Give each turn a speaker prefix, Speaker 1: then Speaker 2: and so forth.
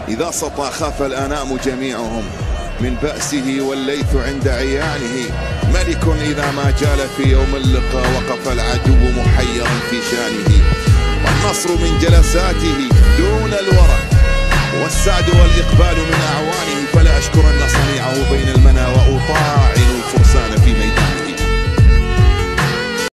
Speaker 1: إذا سطى خاف الأنام جميعهم من بأسه، والليث عند عيانه ملك إذا ما جال في يوم اللقاء وقف العدو محيرا في شانه. والنصر من جلساته دون الورع، والسعد والإقبال من أعوانه، فلا أشكرن صنيعه بين